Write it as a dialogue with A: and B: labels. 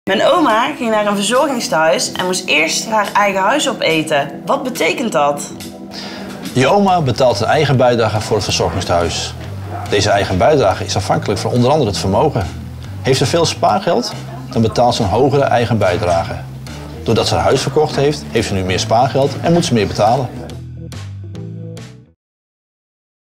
A: Mijn oma ging naar een verzorgingstehuis en moest eerst haar eigen huis opeten. Wat betekent dat?
B: Je oma betaalt een eigen bijdrage voor het verzorgingstehuis. Deze eigen bijdrage is afhankelijk van onder andere het vermogen. Heeft ze veel spaargeld, dan betaalt ze een hogere eigen bijdrage. Doordat ze haar huis verkocht heeft, heeft ze nu meer spaargeld en moet ze meer betalen.